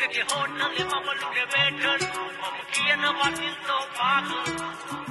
Hotel, I'm a little waiter. I'm a key and a watching so far.